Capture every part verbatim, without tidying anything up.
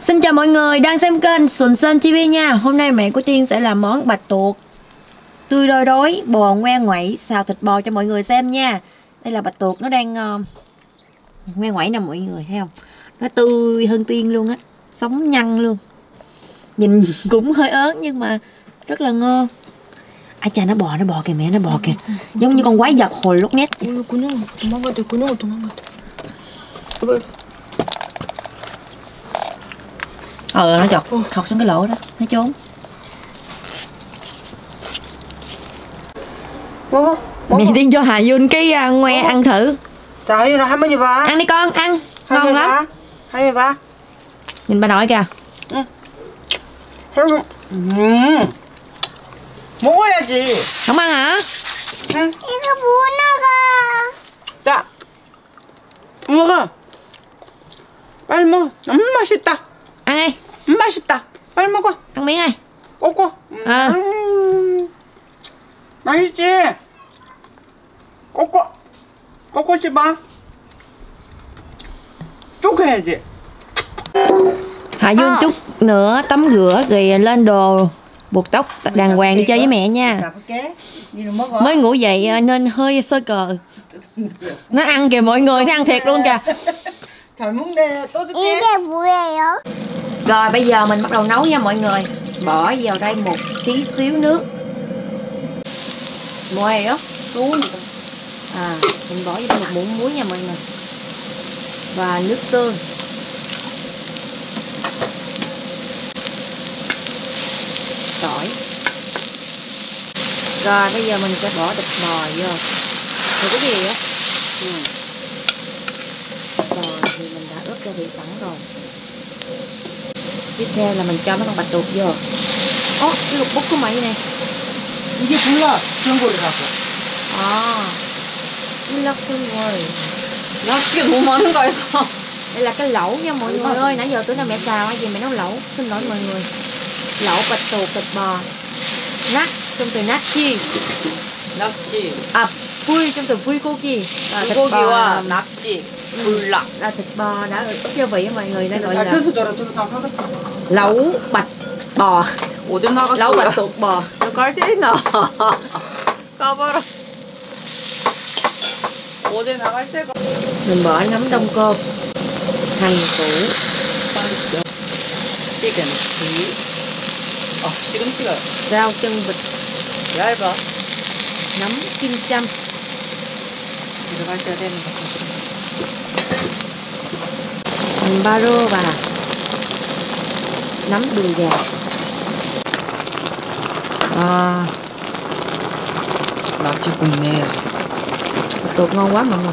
Xin chào mọi người đang xem kênh Xuân Sơn ti vi nha. Hôm nay mẹ của Tiên sẽ làm món bạch tuộc tươi đôi đói bò ngoe ngoẩy xào thịt bò cho mọi người xem nha. Đây là bạch tuộc nó đang uh, ngoe ngoẩy nè mọi người thấy không? Nó tươi hơn Tiên luôn á, sống nhăn luôn. Nhìn cũng hơi ớn nhưng mà rất là ngon. Ai chà, nó bò nó bò kìa mẹ, nó bò kìa. Giống như con quái vật hồi lúc nét. Ờ nó chọt thọt xuống cái lỗ đó, nó trốn. 먹어. Mẹ Tiên cho Hà Dun cái uh, ngoe ăn thử. 자, 하윤아 할머니 봐. Ăn đi con, ăn. Ngon 할머니 lắm. 봐. 할머니 봐. Nhìn bà nội kìa. 응. 할머니. 음. 먹어야지. Không ăn hả? 응. 이거 문어가. 자. 먹어. 빨리 먹어. 음, 맛있다. Ăn đi. 음, 맛있다. 빨리 먹어. Ăn miếng đi. 꼬꼬. 아. 음. 맛있지? 꼬꼬. 꼬꼬 씹어. 쭉 해야지. Hà Dun À. chút nữa tắm rửa rồi lên đồ buộc tóc đàng hoàng đi chơi với mẹ nha. 잡을게. 니는 먹어. Mới ngủ dậy nên hơi sơ cờ. Nó ăn kìa mọi người, nó ăn thiệt luôn kìa. 잘 먹네. 또 줄게. 이게 뭐예요? Rồi bây giờ mình bắt đầu nấu nha mọi người. Bỏ vào đây một tí xíu nước. Muối á. À, mình bỏ vào một muỗng muối nha mọi người. Và nước tương. Tỏi. Rồi bây giờ mình sẽ bỏ thịt bò vô. Rồi cái gì á? Ừ. Bò thì mình đã ướp gia vị sẵn rồi. Tiếp theo là mình cho mấy con bạch tuộc vô. Ố, cái lục bút của mày này. 이게 불락 전골이 갖고. À, lắc xương rồi. 낚시가 너무 많은 거 아이가? Đây là cái lẩu nha mọi người ơi. Nãy giờ tôi nói mẹ xào hay gì mẹ nấu lẩu. Xin lỗi mọi người. Lẩu bạch tuộc thịt bò. Nát trong từ nát chi. 낚시. À, vui trong từ vui cô chi. 불고기와 낙지. 불락. Là thịt bò đã ướp gia vị mọi người. Đây gọi 잘 là 쳐서 줘라. 저도 다 하겠다. lẩu bạch bò. 어디 나갔어? Lẩu bạch tuộc bò. 갈데 있나? 까봐라. 어디 나갈 데가. Mình bỏ nấm đông cô, hành củ, 시금치. 어, 시금치가 rau chân vịt, 얇아. nấm kim châm, 들어갈 때 되는 거. hành ba rô và nấm đùi gà. À, 낙지 굽네. tuột ngon quá mọi người.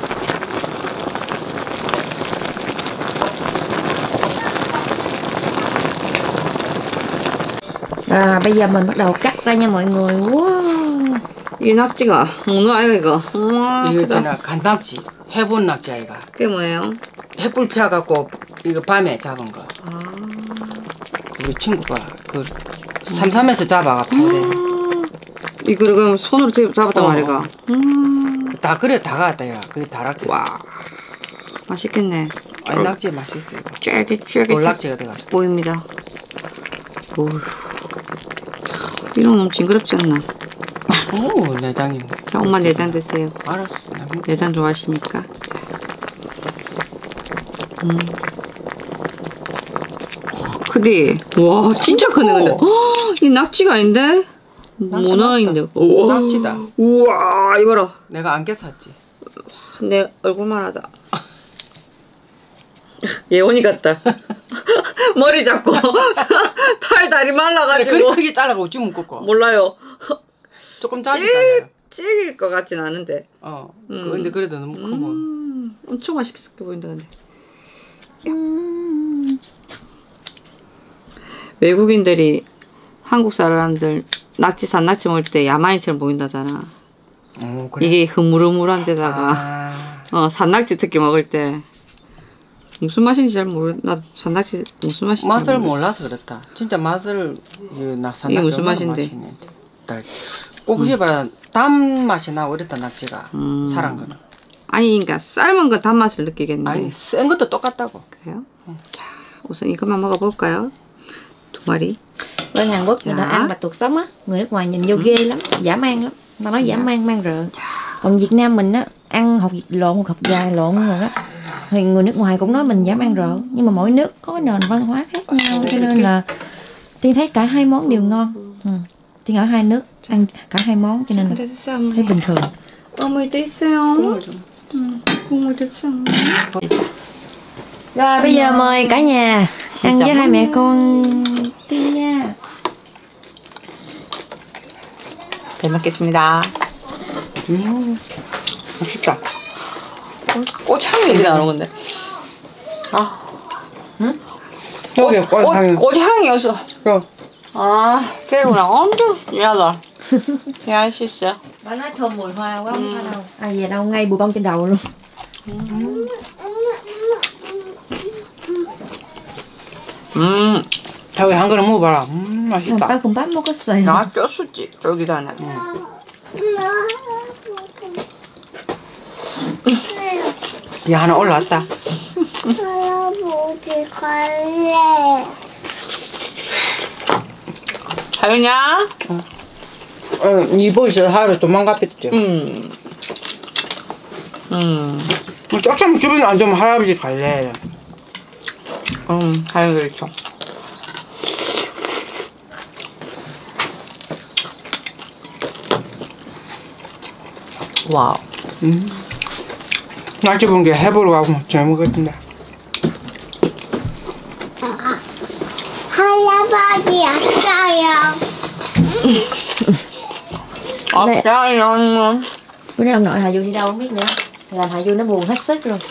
À, bây giờ mình bắt đầu cắt ra nha mọi người. Wow. 이 낙지가 문어 아이가 이거. 우와, 이거 크다. 있잖아, 간낙지. 해본 낙지 아이가. 그게 뭐예요? 햇불 피워갖고 이거 밤에 잡은 거. 아, 우리 친구가 그 삼삼에서 잡아가 팔대. 이거를 그럼 손으로 잡- 잡았단 어. 말이가. 음, 다 그래 다 갔다 야. 그래 다 락겠어. 와, 맛있겠네. 아니 낙지 맛있어 이거. 쫄깃쫄깃 돌낙지가 돼가. 보입니다. 오, 이런 너무 징그럽지 않나? 오 내장이. 자, 엄마 내장 드세요. 알았어. 나 먹- 내장 좋아하시니까. 음. 어, 크디. 와, 진짜 크네 근데. 오. 헉, 이 낙지가 아닌데? 낙지 문어인데. 맞다. 우와. 낙지다. 우와, 이봐라. 내가 안개 샀지. 내 얼굴만 하다. 예원이 같다. 머리 잡고 팔 다리 그래 말라가지고. 그리 크게 잘라고 지금 꺾어. 몰라요. 조금 짧게 찔 것 같진 않은데. 어. 음. 근데 그래도 너무 크고. 음, 엄청 맛있게 보인다 근데. 음. 외국인들이 한국 사람들 낙지 산낙지 먹을 때 야만인처럼 보인다잖아. 어, 그래? 이게 흐물흐물한 데다가 아. 어 산낙지 특히 먹을 때 무슨 맛인지 잘 모르. 나 산낙지 무슨 맛인지 맛을 모르겠어. 몰라서 그렇다. 진짜 맛을 나 이게 무슨 맛인데? 꼭 해봐라. 단맛이 나고 이랬다 낙지가. 음. 살한 거는. 아니 그러니까 삶은 거 단맛을 느끼겠네. 아니 센 것도 똑같다고. 그래요? 자, 우선 이것만 먹어볼까요? 두 마리. Bên Hàn Quốc người ta Dạ. ăn bạch tuộc sống á, người nước ngoài nhìn vô ghê lắm, dã man lắm. Ta nói dã Dạ. man mang rợ. Còn Việt Nam mình á, ăn hột vịt lộn, hột dài lộn rồi đó. Thì người nước ngoài cũng nói mình dã man rợ, nhưng mà mỗi nước có nền văn hóa khác nhau, cho nên là Tiên thấy cả hai món đều ngon. Ừ. Tiên ở hai nước ăn cả hai món cho nên là 됐어요, thấy 어머니. bình thường. 어머니 됐어요. 국물 좀. 응, 국물 됐어. Rồi bây giờ mời cả nhà ăn với hai mẹ con Tiên nha. 잘 먹겠습니다. 음, 맛있다. 꽃향이 여기 나오는 건데. 아, 응? 여기 꽃향이. 꽃향이었어. 어. 아, 걔구나. 엄청 미안하다. 미안 실수야. Bà nói thơm mùi hoa quá không phải đâu. À về đâu ngay bùi bông trên đầu luôn. 음, 자기 한 그릇 먹어봐라. 음, 맛있다. Ba cùng bắp 먹었어요. 나 쪘었지. 저기다네. 야, 하나 올라왔다. 할아버지 갈래. 하윤이야? 어, 이보 있어서 하루 도망갔겠지. 음. 음. 뭐 조금 기분이 안 좋으면 할아버지 갈래. 음, 하윤이 그렇죠. 와우. 음. 날씨 본 게 해보러 가고 잘 먹었던데. 할아버지 왔어요. 아, 네. 야야야. Bữa nay ông nội Hà Du đi đâu không biết nữa. Làm Hà Du nó buồn hết sức luôn.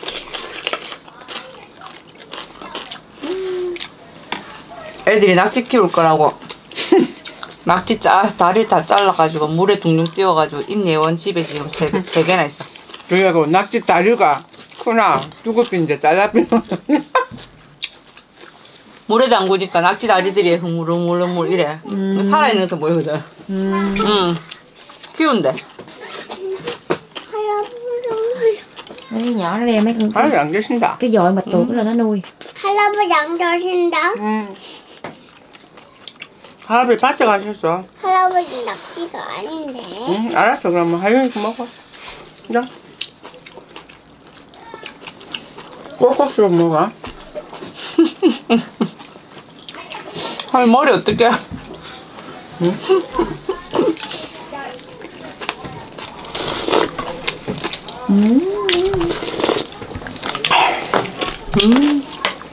애들이 낙지 키울 거라고 낙지 짜 다리를 다 잘라가지고 물에 둥둥 띄워가지고 임예원 집에 지금 세, 세 개나 있어. 그래갖고 낙지 다리가 크나 두껍인데 잘라비는. 물에 담그니까 낙지 다리들이 흐물흐물흐물 이래. 음. 살아있는 것도 보이거든. Ừ. 응. 키운대. 할아버지, Mấy nhỏ nó đem mấy con 할아버지 안 계신다. cái dội bạch tuộc đó là nó nuôi. 할아버지 안 가신다. 음. 할아버지 밭에 가셨어. 할아버지 낚시가 아닌데. 응, 알았어. 그러면 하윤이 먹어. 자. 꼭꼭 좀 먹어. 아니 머리 어떡해. 응? 음. 음.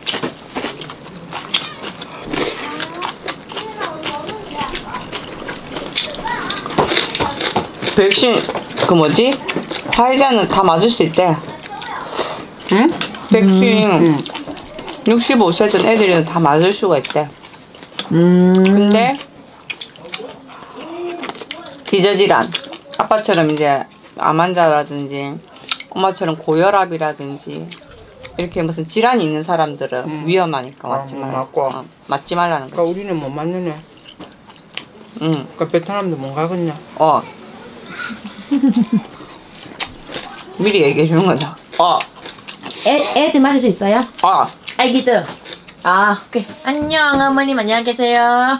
백신 그 뭐지? 화이자는 다 맞을 수 있대. 응? 백신 응. 육십오 세 된 애들은 다 맞을 수가 있대. 음. 근데 기저질환 아빠처럼 이제 암 환자라든지 엄마처럼 고혈압이라든지 이렇게 무슨 질환이 있는 사람들은 음. 위험하니까 아, 맞지 음, 말 맞고. 어, 맞지 말라는 그러니까 거. 우리는 못 맞느냐. 응. 그러니까 베트남도 못 가겠냐. 어. 미리 얘기해 주는 거죠. 어. 애, 애들 맞을 수 있어요? 어. 애기들. 아, 오케이. 안녕, 어머님 안녕히 계세요.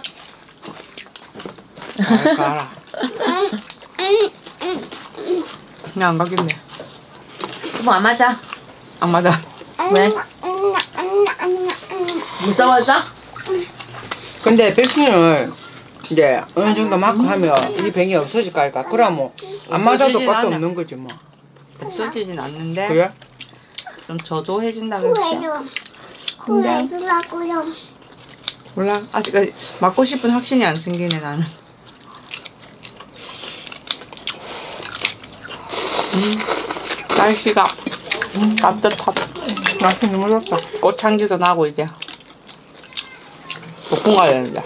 알 가라. 그냥 안 가겠네. 뭐 안 맞아? 안 맞아. 왜? 무서워서? 근데 백신을 이제 어느 정도 맞고 하면 이 병이 없어질까 할까. 그러면 안 맞아도 없어지진 것도 않아. 없는 거지 뭐. 없어지진 않는데 그래? 좀 저조해진다 그랬지. 구해줘. 구해주라고요. 몰라. 아직 맞고 싶은 확신이 안 생기네 나는. 음, 날씨가 음, 따뜻하다. 날씨 너무 좋다. 꽃향기도 나고 이제 소풍 가야 되는데.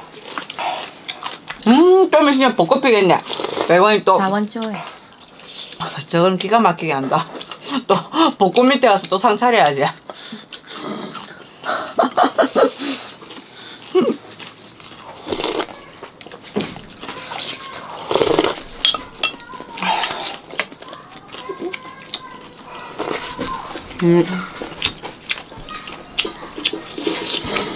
음, 좀 있으면 벚꽃 피겠네. 백원이 또 사원 초에. 저건 기가 막히게 한다. 또 벚꽃 밑에 가서 또 상 차려야지. 음.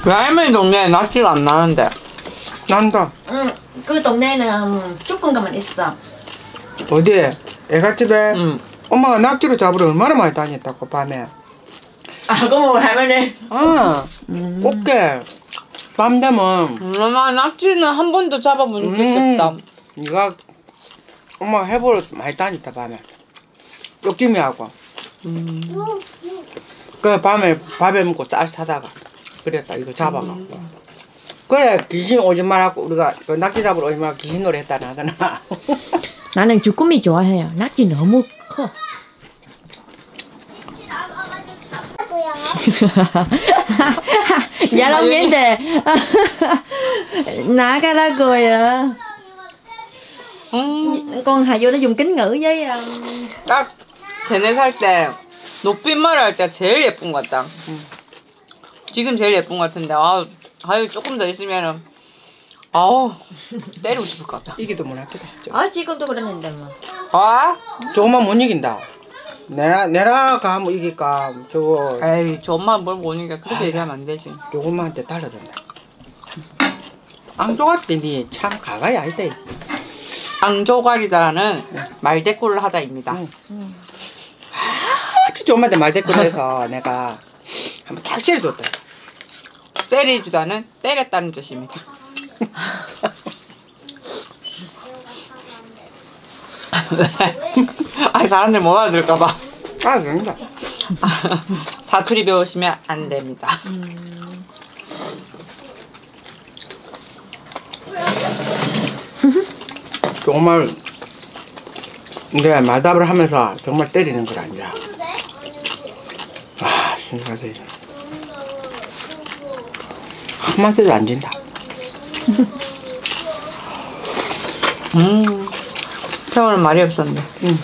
왜 할머니 동네에 낙지가 안 나는데? 난다. 응, 그 동네는 조금 가만 있어. 어디? 애가집에 응. 엄마가 낙지를 잡으러 얼마나 많이 다녔다고 밤에. 아, 그럼 할머니. 아, 음. 꽃게. 밤 되면 음, 나 낙지는 한 번도 잡아본 적이 음. 없다. 네가 엄마가 해보러 많이 다녔다 밤에. 욕심이하고. 음. 그래 밤에 밥에 먹고 쌀 사다가 그랬다 이거 잡아갖고. 그래 귀신 오지 말라고 우리가 그 낙지 잡으러 오지 말고 귀신 노래 했다나 하더나. 나는 주꾸미 좋아해요. 낙지 너무 커. Dạ vấn đề 나가라고요. 음. Con Hà vô nó dùng kính ngữ với um, 딱 세네 살 때 높임말을 할 때 제일 예쁜 것 같다. 지금 제일 예쁜 것 같은데 아, 아유 조금 더 있으면은 아우 때리고 싶을 것 같다. 이기도 못하겠다. 아 지금도 그랬는데 뭐. 아? 조금만 못 이긴다. 내라 내라가 한번 이길까 저거 에이 저 엄마 뭘 모르니까 그렇게 얘기하면 안 되지. 요것만한테 달라든다. 앙조같대 니참 가가야 아니다. 앙조가리다라는 말대꾸를 하다입니다. 응. 음. 아주 조금만한테 말대꾸해서 내가 한번 딱 씌워줬다. 세리주다는 때렸다는 뜻입니다. 아 사람들 못 알아들을까봐. 아 그런다. 사투리 배우시면 안 됩니다. 음. 정말 내가 말답을 하면서 정말 때리는 걸 앉아. 아 신기하다. 한마디도 안 진다. 음, 태우는 말이 없었네. 응.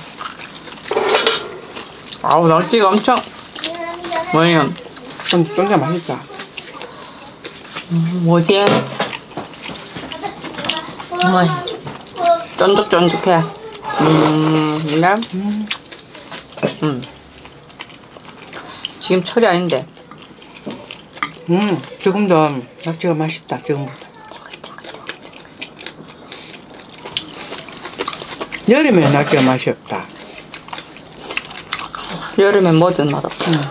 아우 낙지가 엄청 뭐냐? 좀 진짜 맛있다. 음, 뭐지? Rồi. 쫀득쫀득해. 음, 근데 음, 음. 지금 철이 아닌데. 음 지금도 낙지가 맛있다. 지금부터. 여름에 낙지가 맛이 없다. 여름엔 뭐든 맛없어. 응.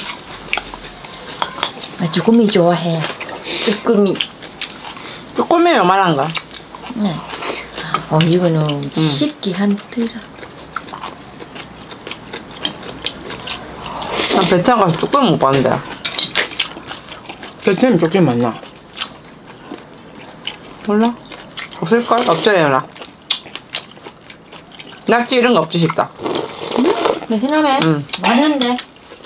나 주꾸미 좋아해. 주꾸미. 쭈꾸미는 요만한가? 네. 어 이거는 씹기 힘들어. 난 베트남 가서 쭈꾸미 못 봤는데. 베트남 쫓기 맞나? 몰라? 없을걸? 없어요. 낙지 이런 거 없지 싶다. 베트남에 응. 맞는데.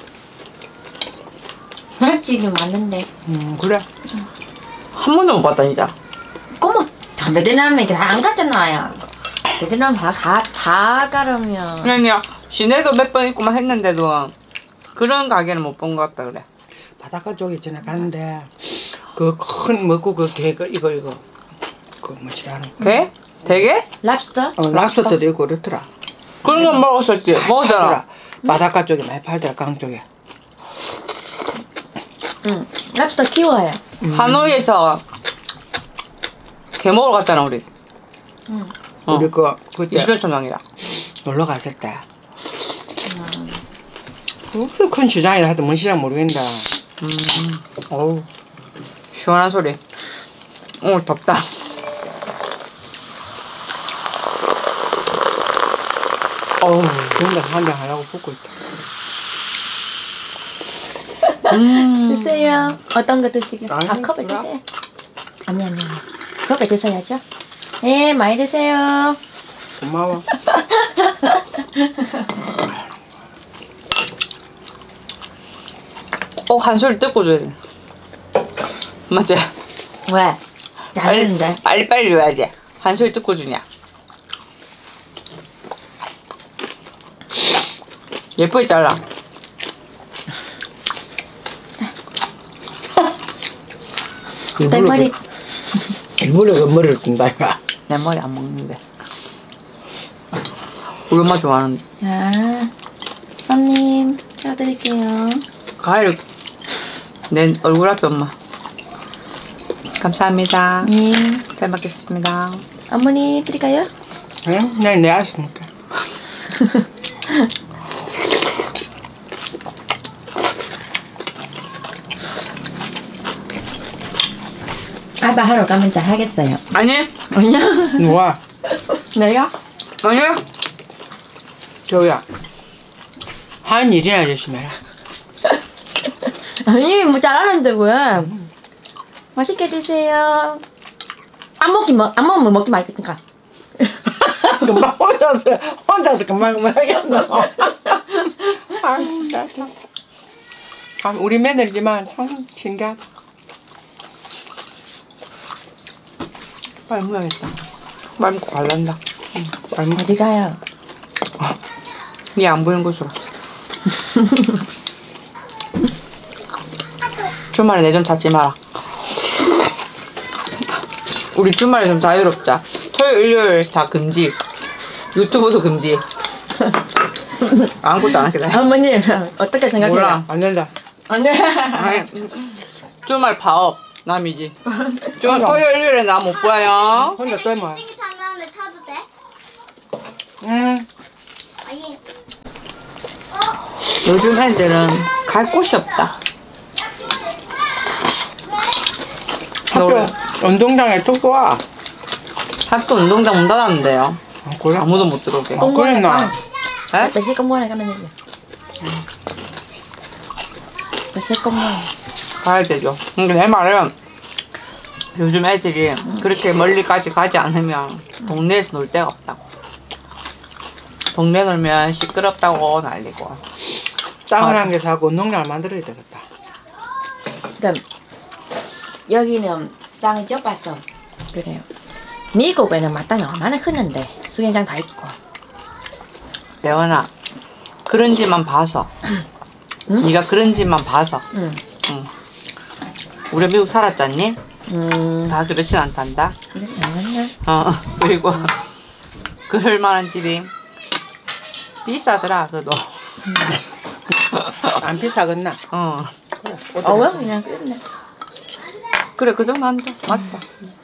낙지는 맞는데. 음 그래. 한 번도 못 봤다 진짜. 꼬모 베트남에 다 안 갔잖아요. 베트남 다다 다 가려면. 그러니까 시내도 몇 번 있고만 했는데도 그런 가게는 못 본 것 같다 그래. 바닷가 쪽에 있잖아 가는데 그 큰 먹고 그 게 그 이거 이거 그 뭐지 하는 게? 되게? 랍스터? 어 랍스터도 있고 그렇더라. 그런 건 먹었었지. 먹었잖아. 하더라. 바닷가 쪽에 많이 팔더라 강 쪽에. 응. 랍스터 키워요. 하노이에서 게 먹으러 갔잖아 우리. 응. 어. 우리 그 그때 이수련천장이라. 놀러 갔을 때. 무슨 큰 시장이라 하여튼 뭔 시장 모르겠다. 음. 어우 시원한 소리. 오늘 덥다. 어우 정말 한잔 하려고 붓고 있다. 음. 드세요. 어떤 거 드시게요? 아니, 아 컵에 그래. 드세요. 아니 아니 아니. 컵에 드셔야죠. 네 많이 드세요. 고마워. 꼭 한 소리 듣고 줘야 돼. 맞지? 왜? 잘했는데. 빨리 빨리 줘야지. 한 소리 듣고 주냐. 예쁘게 잘라. 내 머리. 일부러 그 머리를 뜬다 이가. 내 머리 안 먹는데. 우리 엄마 좋아하는데. 자, 손님 켜드릴게요. 가위를 내 얼굴 앞에 엄마. 감사합니다. 예. 잘 먹겠습니다. 어머니 드릴까요? 응? 난 내가 했으니까. 알바하러 가면 잘 하겠어요. 아니, 아니야? 누가? 내가? 아니야. 저우야. 하는 일이나 열심히 해라. 아니 뭐 잘하는데 왜? 맛있게 드세요. 안 먹기 뭐, 안 먹으면 먹기 맛있겠니까. 금방 혼자서, 혼자서 금방 금방 하겠노. 아유, 나 참. 아, 우리 며느리지만 참 신기하다. 빨리 먹어야겠다. 빨리 먹고 갈란다. 응, 빨리 먹어. 어디 가요? 니 안 보이는 곳으로. 주말에 내 좀 찾지 마라. 우리 주말에 좀 자유롭자. 토요일, 일요일 다 금지. 유튜브도 금지. 아무것도 안 하겠다. 어머님 어떻게 생각해요? 몰라. 안 된다. 안돼. 아니, 주말 파업 남이지. 주 맞아. 토요일, 일요일에 나 못 봐요. 혼자 또 해봐. 찌개 다 나오면 타도 돼? 응. 아니. 요즘 애들은 갈 곳이 없다. 학교 노래. 운동장에 뚝 와. 학교 운동장 문 닫았는데요. 아, 그래? 아무도 못 들어오게. 아, 그랬나? 에? Bác sĩ công mua này các bạn nhìn. Bác sĩ công mua. 가야 되죠. 근데 내 말은 요즘 애들이 그렇게 멀리까지 가지 않으면 동네에서 놀 데가 없다고. 동네 놀면 시끄럽다고 난리고. 땅을 아. 한 개 사고 운동장을 만들어야 되겠다. 그러니까 여기는 땅이 좁아서 그래요. 미국에는 막 땅이 얼마나 크는데 수영장 다 있고. 레원아, 그런 집만 봐서. 응? 네가 그런 집만 봐서. 응. 응. 우리 미국 살았잖니? 음. 다 그렇진 않단다. 그래 알았네. 어, 그리고 그럴 만한 집이 비싸더라, 그도. 안 비싸겠나? 어. 어, 왜 그냥 그랬네. 그래, 그 정도 한다. 맞다.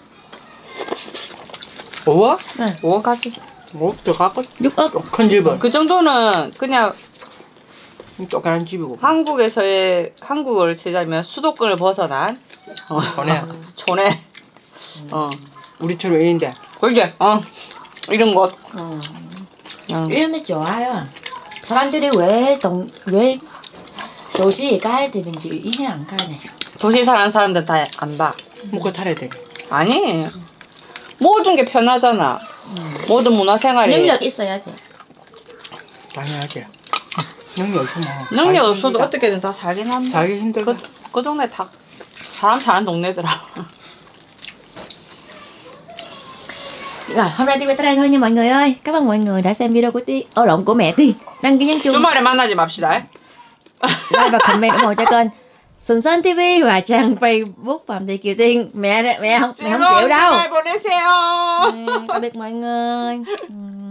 오억? 네. 오억 하지. 뭐, 더 갖고 육억. 큰 집은 그 정도는 그냥 조그만 집이고. 한국에서의, 한국을 치자면 수도권을 벗어난 어, 촌에. 촌에, 어, 우리처럼 인데. 그게, 어, 이런 곳. 음. 응. 이런 데 좋아요. 사람들이 왜 동, 왜 도시에 가야 되는지 이해 안 가네. 도시 사는 사람들 다 안 봐. 먹고 살아야 돼. 아니, 모든 게 편하잖아. 모든 문화생활이. 능력 있어야 돼. 당연하지. 능력 없으면. 능력 살기 없어도 힘들다. 어떻게든 다 살긴 한다. 살기 힘들다. 그, 그 동네 다 사람 사는 동네더라. Rồi, hôm nay Ti tới đây thôi nha mọi người ơi. Cảm ơn mọi người đã xem video của Ti, ô lộn của mẹ Ti. Đăng ký nhấn chuông, 주말에 만나지 맙시다. like và comment ủng hộ cho kênh Sùn Sên ti vi và trang Facebook Phạm Thị Kiều Tiên. Mẹ mẹ không mẹ không chịu đâu. 주말 보내세요. Ừ, tạm biệt mọi người. Ừ.